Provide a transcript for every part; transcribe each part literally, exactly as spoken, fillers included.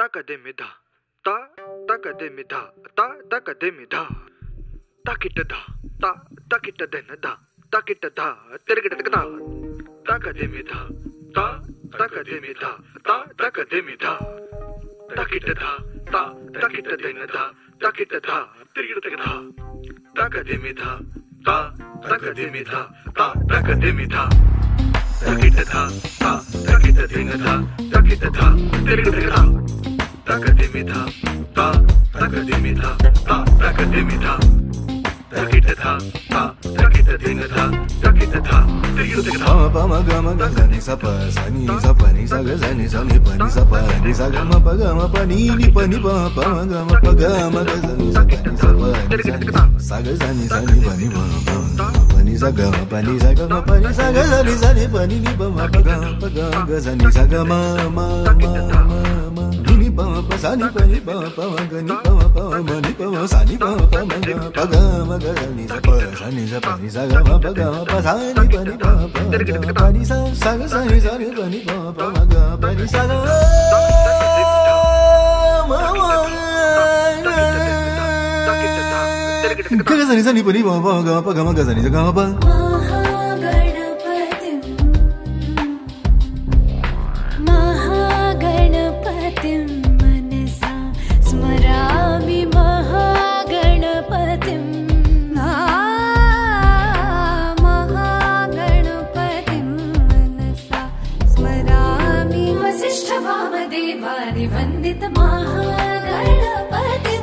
ತಕದೆಮಿಧ ತ ತಕದೆಮಿಧ ತ ತಕದೆಮಿಧ ತಕಿಟದ ತ ತಕಿಟದೆನದ ತಕಿಟದ ತೆರಗಿಟದ ತಕದೆಮಿಧ ತ ತಕದೆಮಿಧ ತ ತಕದೆಮಿಧ ತಕಿಟದ ತ ತಕಿಟದೆನದ ತಕಿಟದ ತೆರಗಿಟದ ತಕದೆಮಿಧ ತ ತಕದೆಮಿಧ ತ ತಕದೆಮಿಧ ತಕಿಟದ ತ ತಕಿಟದೆನದ ತಕಿಟದ ತೆರಗಿಟದ ತಕದೆಮಿಧ ತ ತಕದೆಮಿಧ ತ ತಕದೆಮಿಧ ತಕಿಟದ ತ ತಕಿಟದೆನದ ತಕಿಟದ ತೆರಗಿಟದ ಪಮ ಗಮ ಗನಿ ಸಪ ಸನಿ ಸಪ ನಿ ಸಗ ಸನಿ ಸನಿ ಪನಿ ಸಪ ನಿ ಸಗ ಮ ಪ ಗಮ ಪ ನಿ ನಿ ಪ ನಿ ಪ ಪಮ ಗಮ ಪ ಗಮ ಗ ಸನಿ ಸಪ ನಿ ಸಪ ಸಗ ಸನಿ ಸನಿ ಪನಿ ಪ ಪನಿ ಸಗ ಮ ಪನಿ ಸಗ ಮ ಪನಿ ಸಗ ಸನಿ ಸನಿ ಪನಿ ನಿ ಪ ಮ ಪ ಗಮ ಪ ಗಮ ಗ ಸನಿ ಸಗ ಮ ಮ ಮ ಮ ನಿ ಪ ಪ ಸನಿ ಪನಿ ಪ ಪ ಮ ಗ ನಿ ಪ ಮ ಪ ಮ ನಿ ಪ ಮ ಸನಿ ಪ ಪ ಮ ಗ ಪ ಗಮ ಗ ಸನಿ ಸಪ ಸನಿ ಸಪ ನಿ ಸಗ ಮ ಪ ಗಮ ಪ ಸನಿ ಪನಿ ಪ ಪ pani sa sa sa ni sa ni pani pa pa ma ga pani sa ga ma ma ga ga sa ni sa ni pani pa pa ga pa ga ma ga sa ni sa ga pa महागणपतिं मनसा स्मरामि महागणपतिं वामदेवानि वन्दित महागणपतिं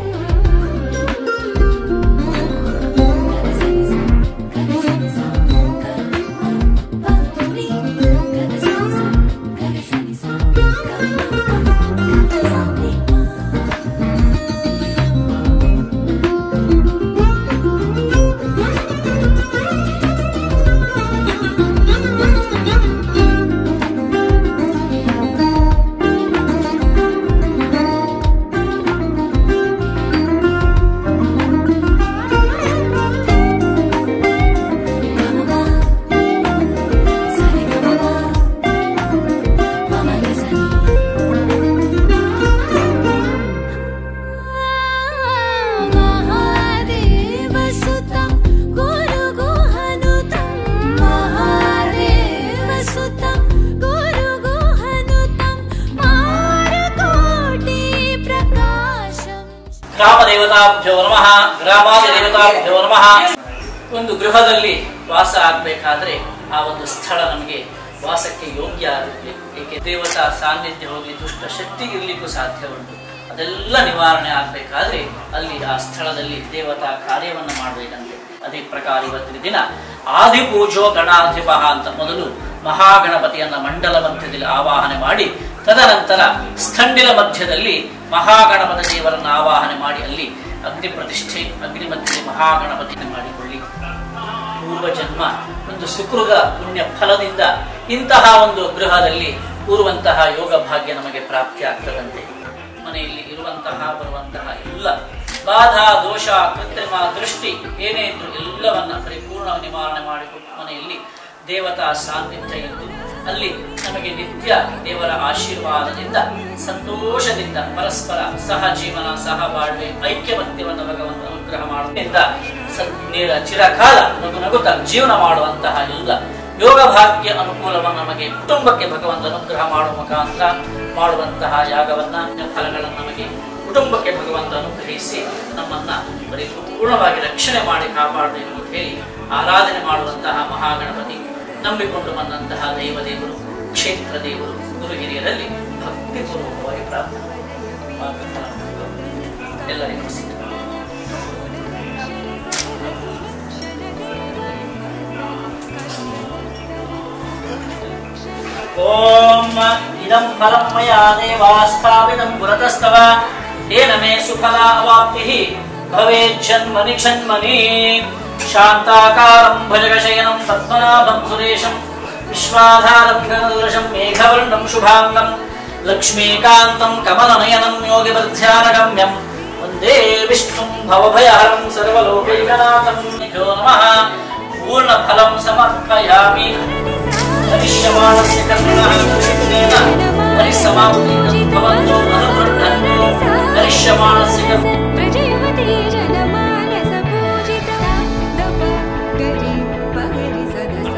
ಗ್ರಾಮ ದೇವತಾಭ್ಯೋ ನಮಃ ಗ್ರಾಮಾದಿ ದೇವತಾಭ್ಯೋ ನಮಃ. ಒಂದು ಗೃಹದಲ್ಲಿ ವಾಸ ಆಗಬೇಕಾದ್ರೆ ಆ ಒಂದು ಸ್ಥಳ ನಮಗೆ ವಾಸಕ್ಕೆ ಯೋಗ್ಯ ಆಗಬೇಕು. ಏಕೆ ದೇವತಾ ಸಾನ್ನಿಧ್ಯ ಹೋಗಿ ದುಷ್ಟ ಶಕ್ತಿ ಇರಲಿಕ್ಕೂ ಸಾಧ್ಯ ಉಂಟು. ಅದೆಲ್ಲ ನಿವಾರಣೆ ಆಗಬೇಕಾದ್ರೆ ಅಲ್ಲಿ ಆ ಸ್ಥಳದಲ್ಲಿ ದೇವತಾ ಕಾರ್ಯವನ್ನು ಮಾಡಬೇಕಂತೆ. ಅದೇ ಪ್ರಕಾರ ಇವತ್ತಿನ ದಿನ ಆದಿಪೂಜೋ ಗಣಾಧಿಪ ಅಂತ ಮೊದಲು ಮಹಾಗಣಪತಿಯನ್ನ ಮಂಡಲ ಮಧ್ಯದಲ್ಲಿ ಆವಾಹನೆ ಮಾಡಿ, ತದನಂತರ ಸ್ಥಂಡಿಲ ಮಧ್ಯದಲ್ಲಿ ಮಹಾಗಣಪತಿ ದೇವರನ್ನು ಆವಾಹನೆ ಮಾಡಿ ಅಲ್ಲಿ ಅಗ್ನಿ ಪ್ರತಿಷ್ಠೆ, ಅಗ್ನಿ ಮಧ್ಯದಲ್ಲಿ ಮಹಾಗಣಪತಿಯನ್ನು ಮಾಡಿಕೊಳ್ಳಿ. ಪೂರ್ವ ಜನ್ಮ ಒಂದು ಸುಕೃತ ಪುಣ್ಯ ಫಲದಿಂದ ಇಂತಹ ಒಂದು ಗೃಹದಲ್ಲಿ ಕೂರುವಂತಹ ಯೋಗ ಭಾಗ್ಯ ನಮಗೆ ಪ್ರಾಪ್ತಿ ಆಗ್ತದಂತೆ. ಮನೆಯಲ್ಲಿ ಇರುವಂತಹ ಬರುವಂತಹ ಎಲ್ಲ ಬಾಧಾ ದೋಷ ಕೃತ್ರಿಮ ದೃಷ್ಟಿ ಏನೇ ಇದ್ರು ಎಲ್ಲವನ್ನ ಪರಿಪೂರ್ಣ ನಿವಾರಣೆ ಮಾಡಿಕೊಟ್ಟು ಮನೆಯಲ್ಲಿ ದೇವತಾ ಸಾನ್ನಿಧ್ಯ ಎಂದು ಅಲ್ಲಿ ನಮಗೆ ನಿತ್ಯ ದೇವರ ಆಶೀರ್ವಾದದಿಂದ ಸಂತೋಷದಿಂದ ಪರಸ್ಪರ ಸಹ ಜೀವನ ಸಹ ಬಾಳ್ವೆ ಐಕ್ಯಮತ್ಯವನ್ನು ಭಗವಂತ ಅನುಗ್ರಹ ಮಾಡುವುದರಿಂದ ನೇರ ಚಿರಕಾಲ ನಗು ನಗುತ್ತ ಜೀವನ ಮಾಡುವಂತಹ ಎಲ್ಲ ಯೋಗ ಭಾಗ್ಯ ಅನುಕೂಲವನ್ನು ನಮಗೆ ಕುಟುಂಬಕ್ಕೆ ಭಗವಂತ ಅನುಗ್ರಹ ಮಾಡುವ ಮುಖಾಂತರ ಮಾಡುವಂತಹ ಯಾಗವನ್ನ ಫಲಗಳನ್ನು ನಮಗೆ ಕುಟುಂಬಕ್ಕೆ ಭಗವಂತ ಅನುಗ್ರಹಿಸಿ ನಮ್ಮನ್ನ ಪರಿಪೂರ್ಣವಾಗಿ ರಕ್ಷಣೆ ಮಾಡಿ ಕಾಪಾಡಬೇಕು ಅಂತ ಹೇಳಿ ಆರಾಧನೆ ಮಾಡುವಂತಹ ಮಹಾಗಣಪತಿ, ನಂಬಿಕೊಂಡು ಬಂದಂತಹ ದೈವ ದೇವರು, ಕ್ಷೇತ್ರ ದೇವರು, ಗುರು ಹಿರಿಯರಲ್ಲಿ ಭಕ್ತಿಪೂರ್ವಕವಾಗಿ ಪ್ರಾರ್ಥನೆ ಎಲ್ಲರಿಗೂ ಸಿದ್ಧ. ಓಂ ಇದಂ ಫಲಂ ಮಯಾ ದೇವಾ ಸ್ಥಾಪಿತಂ ಪುರತಸ್ತವ ತೇನ ಮೇ ಸುಫಲ ಅವಾಪ್ತಿಃ ಭವೇತ್ ಜನ್ಮನಿ ಜನ್ಮನಿ. ಶಾಂತಾಕಾರಂ ಭುಜಗಶಯನಂ ಪದ್ಮನಾಭಂ ಸುರೇಶಂ ವಿಶ್ವಾಧಾರಂ ಗಗನದೃಶಂ ಮೇಘವರ್ಣಂ ಶುಭಾಂಗಂ ಲಕ್ಷ್ಮೀಕಾಂತಂ ಕಮಲನಯನಂ ಯೋಗಿವರ್ಧ್ಯಾನಗಮ್ಯಂ ವಂದೇ ವಿಷ್ಣುಂ ಭವಭಯಹರಂ ಸರ್ವಲೋಕೈಕನಾಥಂ. ನಮೋ ನಮಃ. ಪೂರ್ಣ ಫಲಂ ಸಮರ್ಪಯಾಮಿ. ಭವಿಷ್ಯಮಾಣಸ್ಯ ಕರ್ಮಣಃ ಪರಿಸಮಾಪ್ತಿಂ ಭವಂತೋ ಅನುವೃದ್ಧಂ दीक्षमाणस्य प्रजयवती जनमानस पूजिता दप गरि पगरि सदसा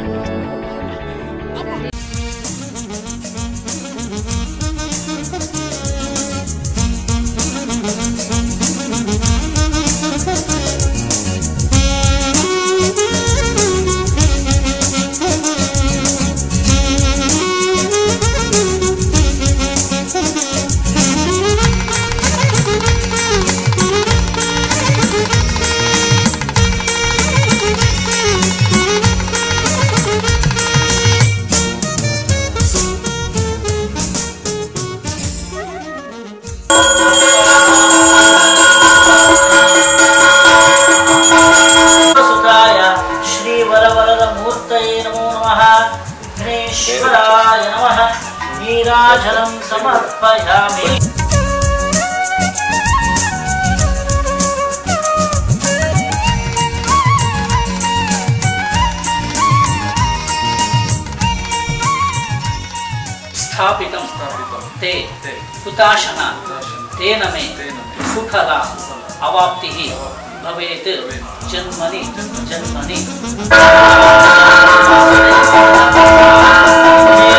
विघ्नेश्वराय नमः नीराजलं समर्पयामि। स्थापितं ते हुताशः तेन मे सुखदा अवाप्तिः भवेत् जन्मनि जन्मनि।